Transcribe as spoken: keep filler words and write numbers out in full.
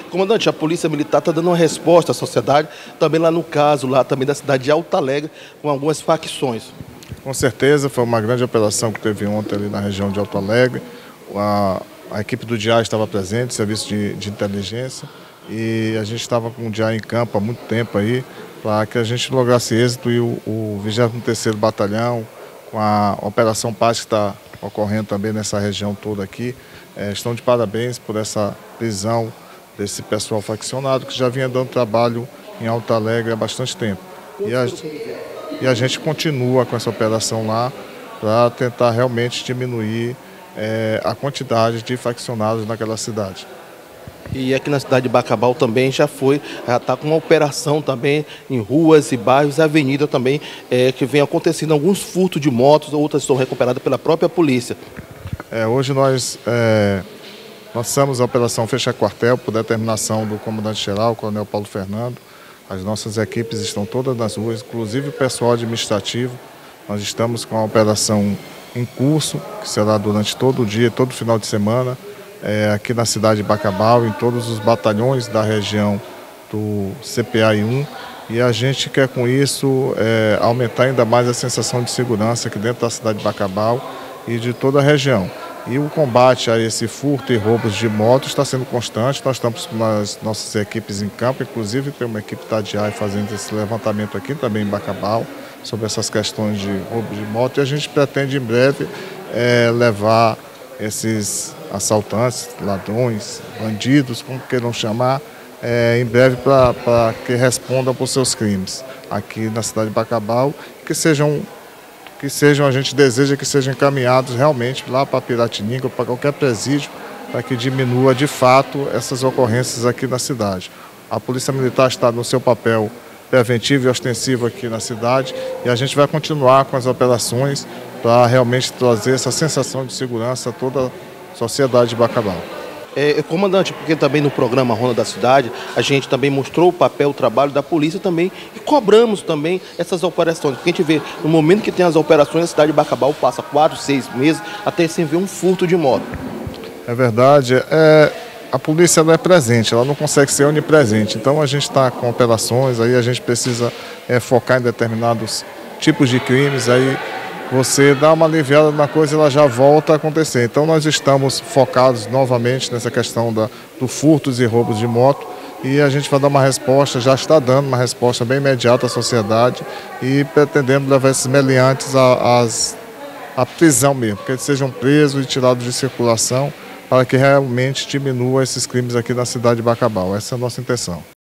Comandante, a Polícia Militar está dando uma resposta à sociedade, também lá no caso, lá também da cidade de Alto Alegre, com algumas facções. Com certeza, foi uma grande operação que teve ontem ali na região de Alto Alegre. A, a equipe do D I A estava presente, serviço de, de inteligência, e a gente estava com o D I A em campo há muito tempo aí, para que a gente lograsse êxito, e o, o vigésimo terceiro Batalhão, com a Operação Paz que está ocorrendo também nessa região toda aqui, é, estão de parabéns por essa prisão desse pessoal faccionado que já vinha dando trabalho em Alto Alegre há bastante tempo. E a, e a gente continua com essa operação lá para tentar realmente diminuir é, a quantidade de faccionados naquela cidade. E aqui na cidade de Bacabal também já foi, já está com uma operação também em ruas e bairros, avenida também, é, que vem acontecendo alguns furtos de motos, outras são recuperadas pela própria polícia. É, hoje nós é, lançamos a Operação Fecha Quartel por determinação do comandante-geral, o Coronel Paulo Fernando. As nossas equipes estão todas nas ruas, inclusive o pessoal administrativo. Nós estamos com a operação em curso, que será durante todo o dia, todo final de semana, é, aqui na cidade de Bacabal, em todos os batalhões da região do C P A I um. E a gente quer com isso é, aumentar ainda mais a sensação de segurança aqui dentro da cidade de Bacabal e de toda a região. E o combate a esse furto e roubos de motos está sendo constante. Nós estamos com as nossas equipes em campo, inclusive tem uma equipe da D I A fazendo esse levantamento aqui também em Bacabal, sobre essas questões de roubo de moto. E a gente pretende em breve é, levar esses assaltantes, ladrões, bandidos, como queiram chamar, é, em breve para que respondam por seus crimes aqui na cidade de Bacabal, que sejam que sejam, a gente deseja que sejam encaminhados realmente lá para Piratininga, para qualquer presídio, para que diminua de fato essas ocorrências aqui na cidade. A Polícia Militar está no seu papel preventivo e ostensivo aqui na cidade, e a gente vai continuar com as operações para realmente trazer essa sensação de segurança a toda a sociedade de Bacabal. É, comandante, porque também no programa Ronda da Cidade, a gente também mostrou o papel, o trabalho da polícia também e cobramos também essas operações. Porque a gente vê, no momento que tem as operações, a cidade de Bacabal passa quatro, seis meses até sem ver um furto de moto. É verdade, é, a polícia ela é presente, ela não consegue ser onipresente. Então a gente está com operações, aí a gente precisa é, focar em determinados tipos de crimes, aí você dá uma aliviada na coisa e ela já volta a acontecer. Então nós estamos focados novamente nessa questão da, do furtos e roubos de moto, e a gente vai dar uma resposta, já está dando uma resposta bem imediata à sociedade e pretendendo levar esses meliantes à, à prisão mesmo, que eles sejam presos e tirados de circulação para que realmente diminua esses crimes aqui na cidade de Bacabal. Essa é a nossa intenção.